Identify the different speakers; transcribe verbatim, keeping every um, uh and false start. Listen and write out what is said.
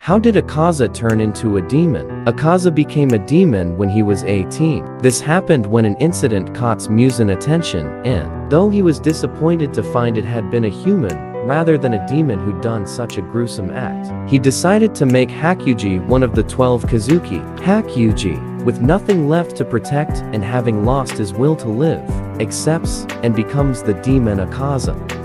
Speaker 1: How did Akaza turn into a demon? Akaza became a demon when he was eighteen. This happened when an incident caught Muse's attention, and, though he was disappointed to find it had been a human, rather than a demon who'd done such a gruesome act, he decided to make Hakuji one of the twelve Kazuki. Hakuji, with nothing left to protect and having lost his will to live, accepts and becomes the demon Akaza.